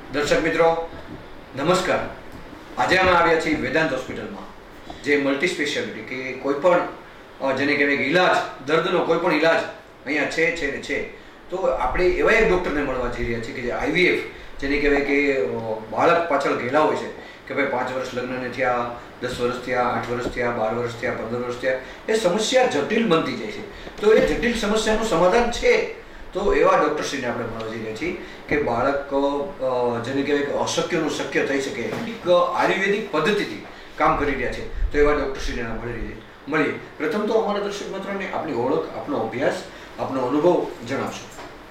દર્શક મિત્રો નમસ્કાર. આજે અમે આવ્યા છીએ વેદાંત હોસ્પિટલમાં, જે મલ્ટી સ્પેશિયાલિટી કે કોઈ પણ જેને કહેવાય કે ઇલાજ, દર્દનો કોઈ પણ ઇલાજ અહીંયા છે. તો આપણે એવા એક ડૉક્ટરને મળવા જઈ રહ્યા છીએ કે જે આઈવીએફ, જેને કહેવાય કે બાળક પાછળ ઘેલા હોય છે કે ભાઈ 5 વર્ષ લગ્નને થયા, 10 વર્ષ થયા, 8 વર્ષ થયા, 12 વર્ષ થયા, 15 વર્ષ થયા, એ સમસ્યા જટિલ બનતી જાય છે. તો એ જટિલ સમસ્યાનું સમાધાન છે. તો એવા ડૉક્ટરશ્રીને આપણે મળવા જઈ રહ્યા છીએ કે બાળક જેને કહેવાય કે અશક્યનું શક્ય થઈ શકે એક આયુર્વેદિક પદ્ધતિથી કામ કરી રહ્યા છે. તો એવા ડૉક્ટરશ્રીને મળીએ. પ્રથમ તો અમારા દર્શક મિત્રોને આપણી ઓળખ, આપનો અભ્યાસ, આપનો અનુભવ જણાવશો.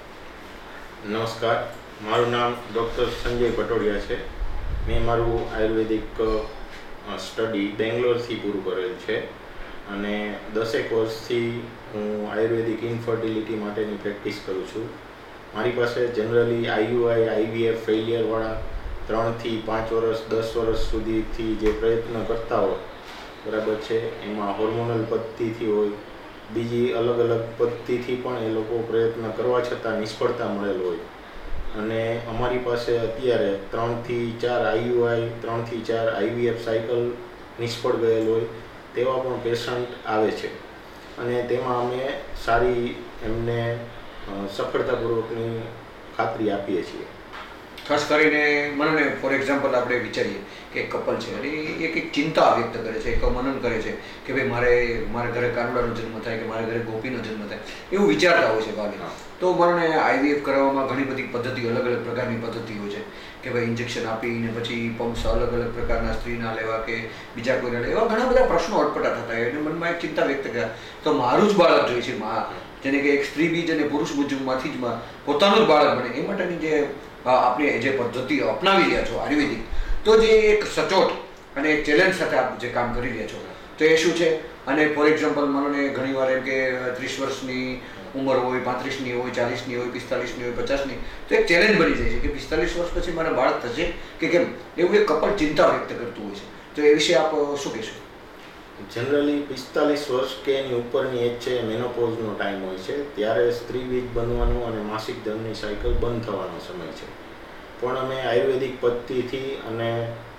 નમસ્કાર, મારું નામ ડૉક્ટર સંજય પટોડિયા છે. મેં મારું આયુર્વેદિક સ્ટડી બેંગ્લોરથી પૂરું કરેલ છે અને 10 વર્ષથી હું આયુર્વેદિક ઇન્ફર્ટિલિટી માટેની પ્રેક્ટિસ કરું છું. મારી પાસે જનરલી આઈયુઆઈ, આઈવીએફ ફેલિયરવાળા 3 થી 5 વર્ષ, 10 વર્ષ સુધીથી જે પ્રયત્ન કરતા હોય, બરાબર છે, એમાં હોર્મોનલ પદ્ધતિથી હોય, બીજી અલગ અલગ પદ્ધતિથી પણ એ લોકો પ્રયત્ન કરવા છતાં નિષ્ફળતા મળેલ હોય. અને અમારી પાસે અત્યારે 3 થી 4 આઈયુઆઈ, 3 થી 4 આઈવીએફ સાયકલ નિષ્ફળ ગયેલ હોય તેવા પણ પેશન્ટ આવે છે અને તેમાં અમે સારી એમને સફળતાપૂર્વકની ખાતરી આપીએ છીએ. ખાસ કરીને મને ફોર એક્ઝામ્પલ આપણે વિચારીએ કે કપલ છે અને એક ચિંતા વ્યક્ત કરે છે, એક મનન કરે છે કે ભાઈ મારા ઘરે કાનુડાનો જન્મ થાય કે મારા ઘરે ગોપીનો જન્મ થાય, એવું વિચારતા હોય છે ભાગે. તો મને આઈવીએફ કરાવવામાં ઘણી બધી પદ્ધતિઓ, અલગ અલગ પ્રકારની પદ્ધતિઓ છે કે ભાઈ ઇન્જેક્શન આપીને પછી પમ્પ્સ અલગ અલગ પ્રકારના સ્ત્રીના લેવા કે બીજા કોઈના લેવા, એવા ઘણા બધા પ્રશ્નો અટપટા થતા હોય અને મનમાં એક ચિંતા વ્યક્ત કર્યા તો મારું જ બાળક જોઈએ છે, જેને કે એક સ્ત્રી બીજ અને પુરુષ બીજમાંથી જ પોતાનું જ બાળક બને, એ માટેની જે આપણે જે પદ્ધતિ અપનાવી રહ્યા છો આયુર્વેદિક, તો જે એક સચોટ અને એક ચેલેન્જ સાથે આપ જે કામ કરી રહ્યા છો તો એ શું છે? અને ફોર એક્ઝામ્પલ મને ઘણી વાર એમ કે 30 વર્ષની ઉંમર હોય, 35ની હોય, 40ની હોય, 45ની હોય, 50ની, તો એક ચેલેન્જ બની જાય છે કે 45 વર્ષ પછી મારા બાળક થશે કે કેમ, એવું એક કપલ ચિંતા વ્યક્ત કરતું હોય છે. તો એ વિશે આપ શું કહેશો? જનરલી 45 વર્ષ કે એની ઉપરની એજ છે, મેનોપોઝનો ટાઈમ હોય છે, ત્યારે સ્ત્રી બીજ બનવાનું અને માસિક ધર્મની સાયકલ બંધ થવાનો સમય છે. પણ અમે આયુર્વેદિક પદ્ધતિથી અને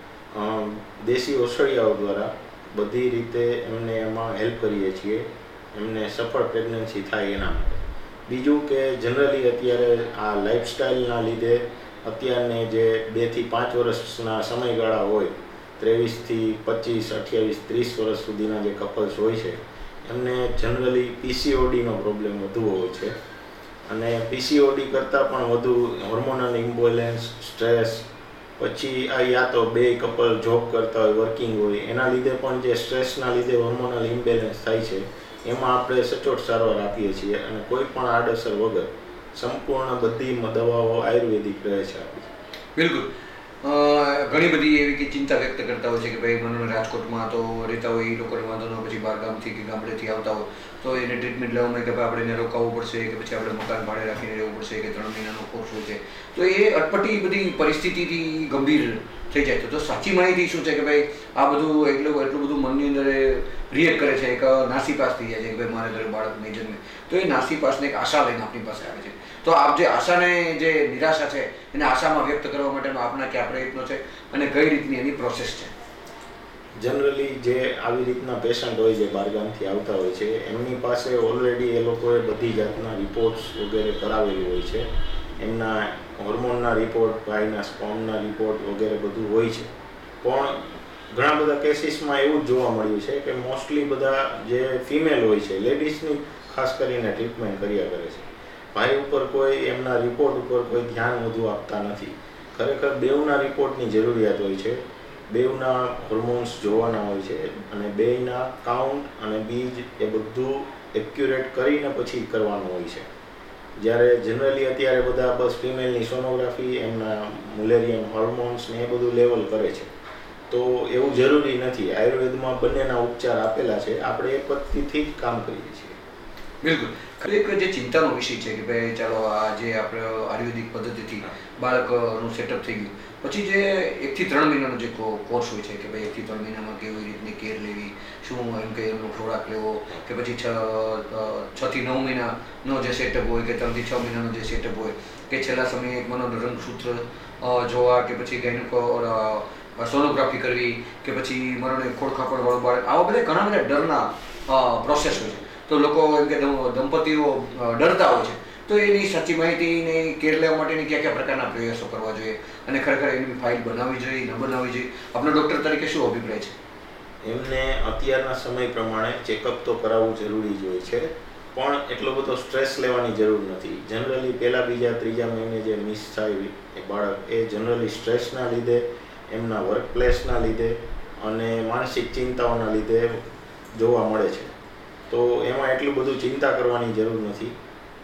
દેશી ઔષધિઓ દ્વારા બધી રીતે એમને એમાં હેલ્પ કરીએ છીએ, એમને સફળ પ્રેગ્નન્સી થાય એના માટે. બીજું કે જનરલી અત્યારે આ લાઈફસ્ટાઈલના લીધે અત્યારને જે 2 થી 5 વર્ષના સમયગાળા હોય, 23 થી 25, 28, 30 વર્ષ સુધીના જે કપલ્સ હોય છે એમને જનરલી પીસીઓડીનો પ્રોબ્લેમ વધુ હોય છે અને પીસીઓડી કરતાં પણ વધુ હોર્મોનલ ઇમ્બેલેન્સ, સ્ટ્રેસ, પછી આ યા તો બે કપલ જોબ કરતા હોય, વર્કિંગ હોય, એના લીધે પણ જે સ્ટ્રેસના લીધે હોર્મોનલ ઇમ્બેલેન્સ થાય છે, એમાં આપણે સચોટ સારવાર આપીએ છીએ અને કોઈ પણ આડઅસર વગર સંપૂર્ણ બધી દવાઓ આયુર્વેદિક રહે છે આપણી. બિલકુલ. ઘણી બધી એવી કે ચિંતા વ્યક્ત કરતા હોય છે કે ભાઈ મને રાજકોટમાં તો રહેતા હોય એ લોકોને વાંધો ન, પછી બહાર ગામથી કે ગામડેથી આવતા હોય તો એને ટ્રીટમેન્ટ લેવામાં કે ભાઈ આપણે એને રોકાવવું પડશે કે પછી આપણે મકાન ભાડે રાખીને રહેવું પડશે કે 3 મહિનાનો કોર્સ હોય છે, તો એ અટપટી બધી પરિસ્થિતિથી ગંભીર થઈ જાય. તો સાચી માહિતી શું છે કે ભાઈ આ બધું એટલું બધું મનની અંદર રિએક્ટ કરે છે, એક નાસીપાસ થઈ જાય છે કે ભાઈ મારા ઘરે બાળક નહીં જન્મે, તો એ નાસીપાસને એક આશા લઈને આપણી પાસે આવે છે. તો આપ જે આશાને, જે નિરાશા છે એને આશામાં વ્યક્ત કરવા માટેનો આપના કયા પ્રયત્નો છે અને કઈ રીતની એની પ્રોસેસ છે? જનરલી જે આવી રીતના પેશન્ટ હોય, જે બહારગામથી આવતા હોય છે, એમની પાસે ઓલરેડી એ લોકોએ બધી જાતના રિપોર્ટ્સ વગેરે કરાવેલી હોય છે. એમના હોર્મોનના રિપોર્ટ, ભાઈના સ્પર્મના રિપોર્ટ વગેરે બધું હોય છે. પણ ઘણા બધા કેસીસમાં એવું જ જોવા મળ્યું છે કે મોસ્ટલી બધા જે ફિમેલ હોય છે, લેડીઝની ખાસ કરીને ટ્રીટમેન્ટ કર્યા કરે છે. ભાઈ ઉપર કોઈ, એમના રિપોર્ટ ઉપર કોઈ ધ્યાન વધુ આપતા નથી. ખરેખર બેઉના રિપોર્ટની જરૂરિયાત હોય છે, બેઉના હોર્મોન્સ જોવાના હોય છે અને બેયના કાઉન્ટ અને બીજ એ બધું એક્યુરેટ કરીને પછી કરવાનું હોય છે. જ્યારે જનરલી અત્યારે બધા બસ ફિમેલની સોનોગ્રાફી, એમના મુલેરિયન હોર્મોન્સ ને એ બધું લેવલ કરે છે. તો એવું જરૂરી નથી. આયુર્વેદમાં બંનેના ઉપચાર આપેલા છે, આપણે એ પદ્ધતિથી જ કામ કરીએ છીએ. બિલકુલ. ખરેખર જે ચિંતાનો વિષય છે કે ભાઈ ચાલો આ જે આપણે આયુર્વેદિક પદ્ધતિથી બાળકનું સેટઅપ થઈ ગયું, પછી જે 1 થી 3 મહિનાનો જે કોર્સ હોય છે કે ભાઈ 1 થી 3 મહિનામાં કેવી રીતની કેર લેવી, શું એમ કે એમનો ખોરાક લેવો, કે પછી 6 થી 9 મહિનાનો જે સેટઅપ હોય કે 3 થી 6 મહિનાનો જે સેટઅપ હોય, કે છેલ્લા સમયે એક મનોરંગ સૂત્ર જોવા કે પછી ગાયનેકો સોનોગ્રાફી કરવી કે પછી મનોને ખોળખાપણવાળું બાળક, આવા બધા ઘણા બધા ડરના પ્રોસેસ હોય છે. તો લોકો એમ કે દંપતીઓ ડરતા હોય છે. તો એની સાચી માહિતીને કેર લેવા માટેની કયા કયા પ્રકારના પ્રયાસો કરવા જોઈએ અને ખરેખર એની ફાઇલ બનાવવી જોઈએ ન બનાવવી જોઈએ, આપણા ડૉક્ટર તરીકે શું અભિપ્રાય છે? એમને અત્યારના સમય પ્રમાણે ચેકઅપ તો કરાવવું જરૂરી જ હોય છે, પણ એટલો બધો સ્ટ્રેસ લેવાની જરૂર નથી. જનરલી પહેલા બીજા ત્રીજા મહિને જે મિસ થાય એ બાળક, એ જનરલી સ્ટ્રેસના લીધે, એમના વર્ક પ્લેસના લીધે અને માનસિક ચિંતાઓના લીધે જોવા મળે છે. તો એમાં એટલું બધું ચિંતા કરવાની જરૂર નથી.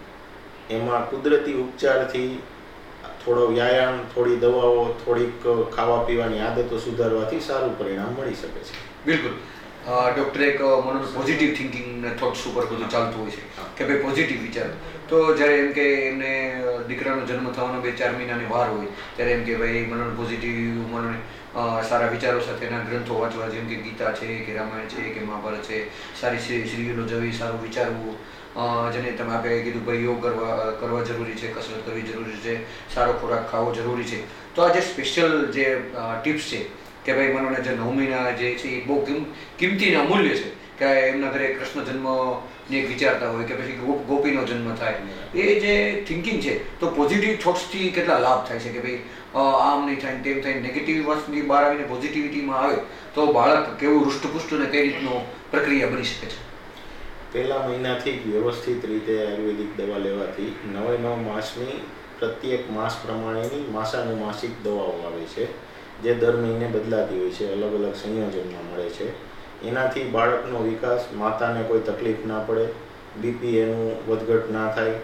એમાં કુદરતી ઉપચારથી, થોડો વ્યાયામ, થોડી દવાઓ, થોડીક ખાવા પીવાની આદતો સુધારવાથી સારું પરિણામ મળી શકે છે. બિલકુલ. ડૉક્ટર એક મનોનું પોઝિટિવ થિંકિંગ થોટ્સ ઉપર બધું ચાલતું હોય છે કે ભાઈ પોઝિટિવ વિચાર. તો જ્યારે એમ કે એમને દીકરાનો જન્મ થવાનો 2-4 મહિનાની વાર હોય ત્યારે એમ કે ભાઈ મનોને પોઝિટિવ, મનોને સારા વિચારો સાથેના ગ્રંથો વાંચવા, જેમ કે ગીતા છે કે રામાયણ છે કે મહાભારત છે, સારી સિરિયલો જોવી, સારું વિચારવું, જેને તમે આપે કીધું ભાઈ યોગ કરવા જરૂરી છે, કસરત કરવી જરૂરી છે, સારો ખોરાક ખાવો જરૂરી છે. તો આ જે સ્પેશિયલ જે ટિપ્સ છે કે ભાઈ મનોને જે 9 મહિના જે છે એ બહુ કિંમતી અને અમૂલ્ય છે કે એમના ઘરે કૃષ્ણ જન્મની એક વિચારતા હોય કે પછી ગોપીનો જન્મ થાય, એ જે થિંકિંગ છે, તો પોઝિટિવ થોટ્સથી કેટલા લાભ થાય છે કે ભાઈ આમ નહીં થાય તેમ થાય, નેગેટિવ વસ્તુની બહાર આવીને પોઝિટિવિટીમાં આવે તો બાળક કેવું હૃષ્ટપુષ્ટ અને કઈ રીતનો પ્રક્રિયા બની શકે છે? પહેલા મહિનાથી જ વ્યવસ્થિત રીતે આયુર્વેદિક દવા લેવાથી 9 માસની પ્રત્યેક માસ પ્રમાણેની માસાનુમાસિક દવાઓ આવે છે, જે દર મહિને બદલાતી હોય છે, અલગ અલગ સંયોજનમાં મળે છે. એનાથી બાળકનો વિકાસ, માતાને કોઈ તકલીફ ના પડે, બીપી એનું વધઘટ ના થાય,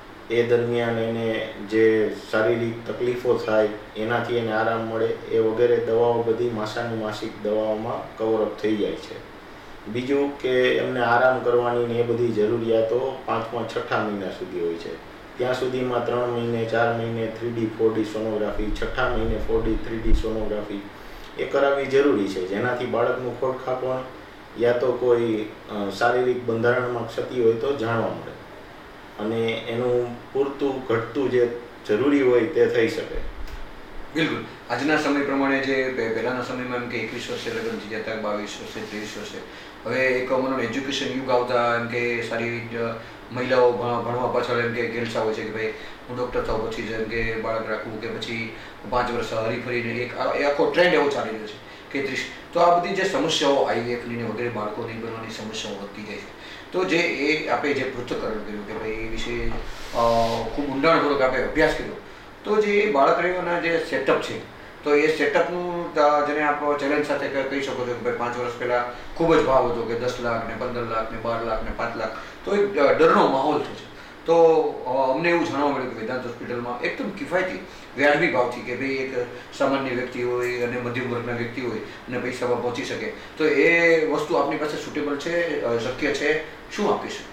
એ દરમિયાન એને જે શારીરિક તકલીફો થાય એનાથી એને આરામ મળે, એ વગેરે દવાઓ બધી માસાનુમાસિક દવાઓમાં કવરઅપ થઈ જાય છે. બીજું કે એમને આરામ કરવાની ને એ બધી જરૂરિયાતો 5મા 6ઠા મહિના સુધી હોય છે. ત્યાં સુધીમાં 3 મહિને 4 મહિને 3D 4D સોનોગ્રાફી, 6ઠા મહિને 4D 3D સોનોગ્રાફી એ કરાવવી જરૂરી છે, જેનાથી બાળકનું ખોળખાપણ યા તો કોઈ શારીરિક બંધારણમાં ક્ષતિ હોય તો જાણવા મળે અને એનું પૂરતું ઘટતું જે જરૂરી હોય તે થઈ શકે. બિલકુલ. આજના સમય પ્રમાણે જે પહેલાંના સમયમાં એમ કે 21 વર્ષે લગ્ન થઈ જતા, 22 વર્ષે, 23 વર્ષે, હવે એક મનોનું એજ્યુકેશન યુગ આવતા એમ કે સારી મહિલાઓ ભણવા પાછળ એમ કે ઘેલસા હોય છે કે ભાઈ હું ડૉક્ટર થાઉં પછી જેમ કે બાળક રાખવું કે પછી 5 વર્ષ હરીફરીને એક આખો ટ્રેન્ડ એવો ચાલી રહ્યો છે કે 30. તો આ બધી જે સમસ્યાઓ IVFની ને વગેરે બાળકો નહીં બનવાની સમસ્યાઓ વધતી જાય છે. તો જે આપણે જે પૃથ્થકરણ કર્યું કે ભાઈ એ વિશે ખૂબ ઊંડાણપૂર્વક આપણે અભ્યાસ કર્યો, તો જે બાળક રહેવાના જે સેટઅપ છે, તો એ સેટઅપનું જેને આપ ચેલેન્જ સાથે કહી શકો છો કે ભાઈ 5 વર્ષ પહેલાં ખૂબ જ ભાવ હતો કે 10 લાખ ને 15 લાખ ને 12 લાખ ને 5 લાખ, તો એક ડરનો માહોલ થયો છે. તો અમને એવું જાણવા મળ્યું કે વેદાંત હોસ્પિટલમાં એકદમ કિફાયતી વ્યાજબી ભાવથી કે ભાઈ એક સામાન્ય વ્યક્તિ હોય અને મધ્યમ વર્ગના વ્યક્તિ હોય અને પૈસામાં પહોંચી શકે, તો એ વસ્તુ આપની પાસે સુટેબલ છે, શક્ય છે, શું આપીશું?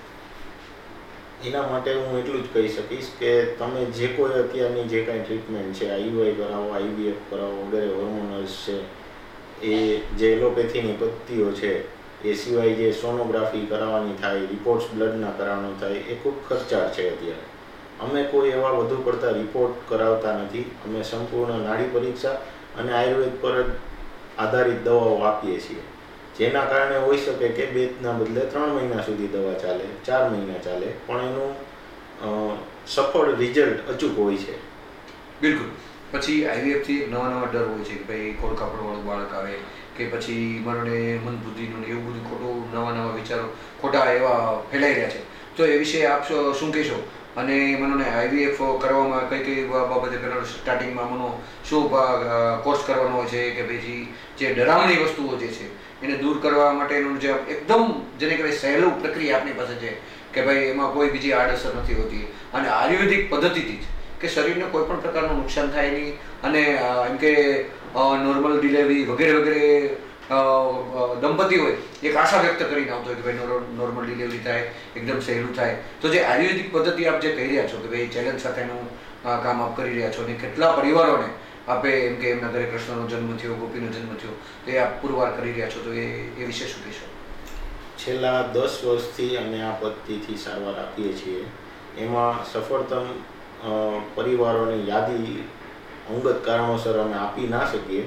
એના માટે હું એટલું જ કહી શકીશ કે તમે જે કોઈ અત્યારની જે કાંઈ ટ્રીટમેન્ટ છે, IUI કરાવો, IVF કરાવો વગેરે, હોર્મોનલ્સ છે, એ જે એલોપેથીની પદ્ધતિઓ છે, એ સિવાય જે સોનોગ્રાફી કરાવવાની થાય, રિપોર્ટ્સ બ્લડના કરાવવાનું થાય, એ ખૂબ ખર્ચાળ છે અત્યારે. અમે કોઈ એવા વધુ પડતા રિપોર્ટ કરાવતા નથી. અમે સંપૂર્ણ નાડી પરીક્ષા અને આયુર્વેદ પર જ આધારિત દવાઓ આપીએ છીએ, જેના કારણે હોઈ શકે કે 2ના બદલે 3 મહિના સુધી દવા ચાલે, 4 મહિના ચાલે, પણ એનું સફળ રિઝલ્ટ અચૂક હોય છે. બિલકુલ. પછી IVFથી નવા ડર હોય છે કે ભાઈ ખોળખાપણવાળું બાળક આવે કે પછી મનોને મંદબુદ્ધિનું એવું બધું ખોટું નવા વિચારો ખોટા એવા ફેલાઈ રહ્યા છે. તો એ વિશે આપ શું કહેશો? અને મનોને IVF કરવામાં કઈ બાબતે પહેલાં સ્ટાર્ટિંગમાં મનો શું કોર્સ કરવાનો હોય છે કે પછી જે ડરામણી વસ્તુઓ જે છે એને દૂર કરવા માટેનું જે એકદમ જેને કહેવાય સહેલું પ્રક્રિયા આપણી પાસે છે કે ભાઈ એમાં કોઈ બીજી આડઅસર નથી હોતી અને આયુર્વેદિક પદ્ધતિથી જ કે શરીરને કોઈ પણ પ્રકારનું નુકસાન થાય નહીં અને એમ કે નોર્મલ ડિલિવરી વગેરે દંપતી હોય એક આશા વ્યક્ત કરીને આવતો હોય કે ભાઈ નોર્મલ ડિલિવરી થાય, એકદમ સહેલું થાય. તો જે આયુર્વેદિક પદ્ધતિ આપ જે કહી રહ્યા છો કે ભાઈ ચેલેન્જ સાથેનું કામ આપ કરી રહ્યા છો અને કેટલા પરિવારોને આપે એમ કે એમના ઘરે કૃષ્ણનો જન્મ થયો, ગોપીનો જન્મ થયો, તો એ આપ પુરવાર કરી રહ્યા છો, તો એ વિશે શું કહેશો? છેલ્લા 10 વર્ષથી અમે આ પદ્ધતિથી સારવાર આપીએ છીએ. એમાં સફળતમ પરિવારોની યાદી અંગત કારણોસર અમે આપી ના શકીએ,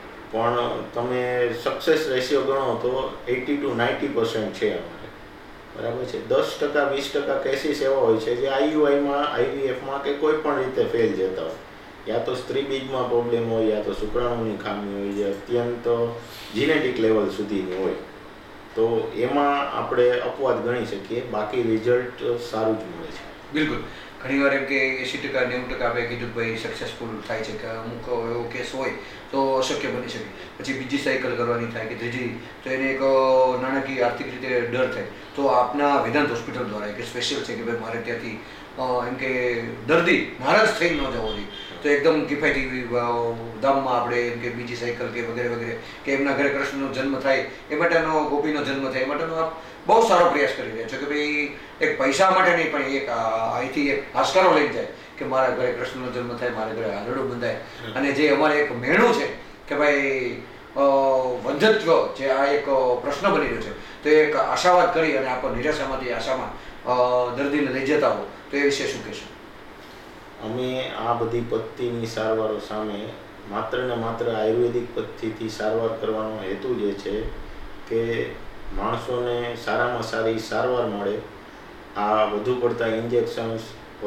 પણ તમે સક્સેસ રેશિયો ગણો તો 80 to 90% છે અમારે, બરાબર છે. 10% 20% કેસીસ એવા હોય છે જે આઈયુઆઈમાં, આઈવીએફમાં કે કોઈ પણ રીતે ફેલ જતા હોય. યા તો સ્ત્રી બીજમાં પ્રોબ્લેમ હોય, યા તો શુક્રાણુની ખામી હોય, જે અત્યંત જીનેટિક લેવલ સુધીની હોય, તો એમાં આપણે અપવાદ ગણી શકીએ. બાકી રિઝલ્ટ સારું જ મળે છે. બિલકુલ. ઘણીવાર એમ કે 80% 90% આપણે કીધું કે ભાઈ સક્સેસફુલ થાય છે, કે અમુક એવો કેસ હોય તો અશક્ય બની શકે, પછી બીજી સાયકલ કરવાની થાય કે ત્રીજી, તો એને એક નાણાકીય આર્થિક રીતે ડર થાય. તો આપના વેદાંત હોસ્પિટલ દ્વારા એક સ્પેશિયલ છે કે ભાઈ મારે ત્યાંથી એમ કે દર્દી નારાજ થઈ ન જવો જોઈએ, તો એકદમ કિફાયતી દામમાં આપણે એમ કે બીજી સાયકલ કે વગેરે વગેરે, કે એમના ઘરે કૃષ્ણનો જન્મ થાય એ માટેનો, ગોપીનો જન્મ થાય એ માટેનો આપ બહુ સારો પ્રયાસ કરી રહ્યા છો કે ભાઈ એક પૈસા માટે નહીં, પણ એક અહીંથી એક હાશકારો લઈ જાય કે મારા ઘરે કૃષ્ણનો જન્મ થાય, મારા ઘરે હાલડો બંધાય. અને જે અમારે એક મેણું છે કે ભાઈ વંધત્વ, જે આ એક પ્રશ્ન બની રહ્યો છે, તો એક આશાવાદ કરી અને આપણે નિરાશામાંથી આશામાં દર્દીને લઈ જતા હો, તો એ વિશે શું કહેશો? અમે આ બધી પદ્ધતિની સારવારો સામે માત્ર ને માત્ર આયુર્વેદિક પદ્ધતિથી સારવાર કરવાનો હેતુ જે છે કે માણસોને સારામાં સારી સારવાર મળે. આ વધુ પડતા injections,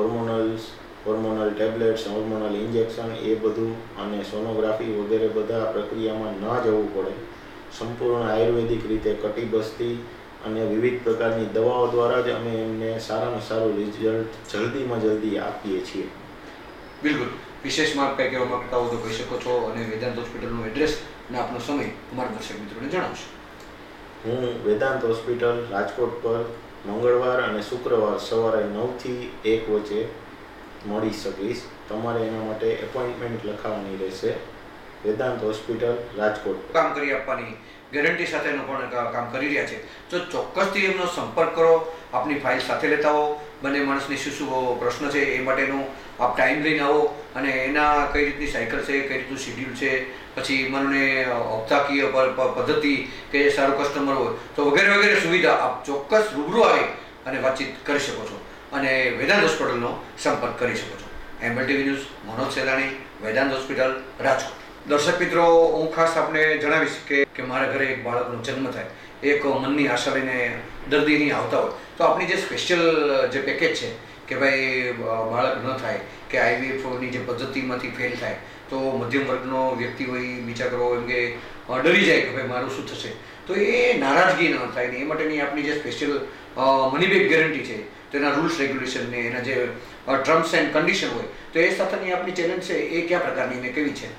hormonal tablets, hormonal injection એ બધું અને સોનોગ્રાફી વગેરે બધા પ્રક્રિયામાં ન જવું પડે. સંપૂર્ણ આયુર્વેદિક રીતે કટિબસ્તી અને વિવિધ પ્રકારની દવાઓ દ્વારા જ અમે એમને સારામાં સારું રિઝલ્ટ જલ્દીમાં જલ્દી આપીએ છીએ. બિલકુલ. વિશેષમાં કંઈ કહેવા માંગતા હો તો કહી શકો છો, અને વેદાંત હોસ્પિટલનું એડ્રેસ અને આપનો સમય અમારા દર્શક મિત્રોને જણાવશો. હું વેદાંત હોસ્પિટલ રાજકોટ પર મંગળવાર અને શુક્રવાર સવારે 9 થી 1 વચ્ચે મળી શકીશ. તમારે એના માટે એપોઇન્ટમેન્ટ લખાવવાની રહેશે. વેદાંત હોસ્પિટલ રાજકોટ કામ કરી આપવાની ગેરંટી સાથેનો પણ કામ કરી રહ્યા છે. તો ચોક્કસથી એમનો સંપર્ક કરો, આપની ફાઇલ સાથે લેતા હો, બંને માણસની શું શું પ્રશ્ન છે એ માટેનો આપ ટાઈમ લઈને આવો, અને એના કઈ રીતની સાયકલ છે, કઈ રીતનું શિડ્યુલ છે, પછી મને હપ્તાકીય પદ્ધતિ કે સારું કસ્ટમર હોય તો વગેરે વગેરે સુવિધા આપ ચોક્કસ રૂબરૂ આવી અને વાતચીત કરી શકો છો, અને વેદાંત હોસ્પિટલનો સંપર્ક કરી શકો છો. MLTV news, Manoj Selani, Vedant hospital, Rajkot. દર્શક મિત્રો, હું ખાસ આપને જણાવીશ કે મારા ઘરે એક બાળકનો જન્મ થાય, એક મનની આશા લઈને દર્દી અહીં આવતા હોય, તો આપણી જે સ્પેશિયલ જે પેકેજ છે કે ભાઈ બાળક ન થાય, કે આઈવીએફની જે પદ્ધતિમાંથી ફેલ થાય, તો મધ્યમ વર્ગનો વ્યક્તિ હોય, બિચારો એમ કે ડરી જાય કે ભાઈ મારું શું થશે, તો એ નારાજગી ન થાય ને એ માટેની આપણી જે સ્પેશિયલ મની બેક ગેરંટી છે, તેના રૂલ્સ રેગ્યુલેશન ને એના જે ટર્મ્સ એન્ડ કન્ડિશન હોય, તો એ સાથેની આપણી ચેલેન્જ છે એ કયા પ્રકારની ને કેવી છે?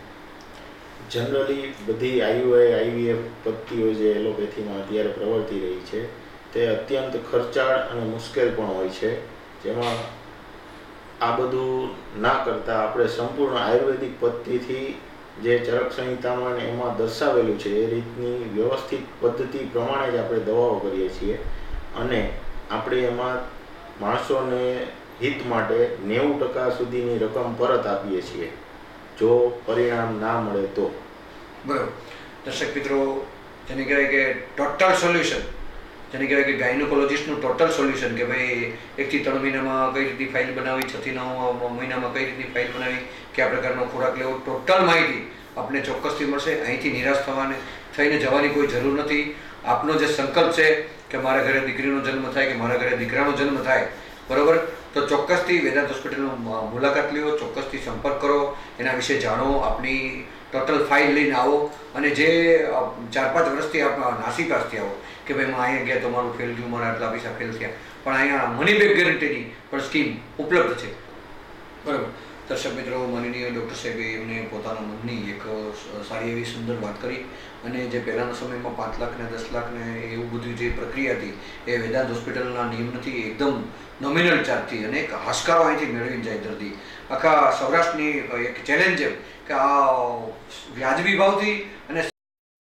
જનરલી બધી આઈયુઆઈ, આઈવીએફ પદ્ધતિઓ જે એલોપેથીમાં અત્યારે પ્રવર્તી રહી છે તે અત્યંત ખર્ચાળ અને મુશ્કેલ પણ હોય છે. જેમાં આ બધું ના કરતાં આપણે સંપૂર્ણ આયુર્વેદિક પદ્ધતિથી જે ચરક સંહિતામાં એમાં દર્શાવેલું છે એ રીતની વ્યવસ્થિત પદ્ધતિ પ્રમાણે જ આપણે દવાઓ કરીએ છીએ, અને આપણે એમાં માણસોને હિત માટે 90% સુધીની રકમ પરત આપીએ છીએ જો પરિણામ ના મળે તો. બરાબર. દર્શક મિત્રો, જેને કહેવાય કે ટોટલ સોલ્યુશન, જેને કહેવાય કે ગાયનોકોલોજીસ્ટનું ટોટલ સોલ્યુશન, કે ભાઈ 1 થી 3 મહિનામાં કઈ રીતની ફાઇલ બનાવી, 6 થી 9 મહિનામાં કઈ રીતની ફાઇલ બનાવી, કયા પ્રકારનો ખોરાક લેવો, ટોટલ માહિતી આપને ચોક્કસથી મળશે. અહીંથી નિરાશ થઈને જવાની કોઈ જરૂર નથી. આપનો જે સંકલ્પ છે કે મારા ઘરે દીકરીનો જન્મ થાય, કે મારા ઘરે દીકરાનો જન્મ થાય, બરાબર, તો ચોક્કસથી વેદાંત હોસ્પિટલનો મુલાકાત લ્યો, ચોક્કસથી સંપર્ક કરો, એના વિશે જાણો, આપની ટોટલ ફાઇલ લઈને આવો, અને જે 4-5 વર્ષથી આપ નાસીપાસથી આવો કે ભાઈ હું અહીંયા ગયા તો મારું ફેલ ગયું, મારા આટલા પૈસા ફેલ થયા, પણ અહીંયા મની બેક ગેરંટીની પણ સ્કીમ ઉપલબ્ધ છે. બરાબર. દર્શક મિત્રો, માનનીય ડૉક્ટર સાહેબે એમને પોતાના મનની એક સારી એવી સુંદર વાત કરી, અને જે પહેલાંના સમયમાં 5 લાખ ને 10 લાખ ને એવું બધું જે પ્રક્રિયા હતી એ વેદાંત હોસ્પિટલના નિયમ નથી, એકદમ નોમિનલ ચાર્જથી, અને એક હાશકારો અહીંથી મેળવીને જાય દર્દી. આખા સૌરાષ્ટ્રની એક ચેલેન્જ છે કે આ વ્યાજબી ભાવથી અને